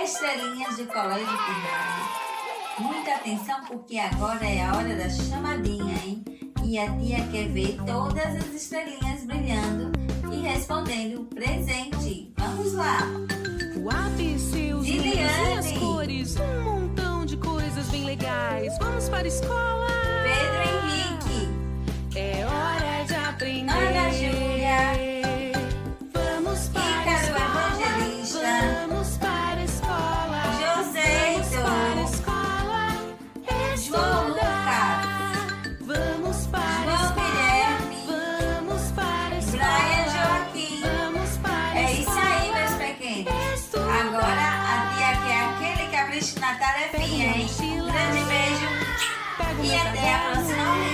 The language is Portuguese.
estrelinhas do colégio primário. Muita atenção porque agora é a hora da chamadinha, hein? E a tia quer ver todas as estrelinhas brilhando e respondendo presente. Vamos lá! O ABC, os números e as cores, um montão de coisas bem legais. Vamos para a escola! Pedro Henrique. É hora de aprender. Ana Júlia. Vamos para Ícaro a escola. Evangelista. Vamos para a escola. Joseito. Para a escola. João Estudar. Lucas. Vamos para a João escola. Guilherme. Vamos para a escola. Brian Joaquim. Vamos para a É isso escola. aí, meus pequenos. Estudar. Agora a tia quer aquele capricho na tarefinha, hein? Um grande beijo Pega o e meu até a caderno. próxima vez.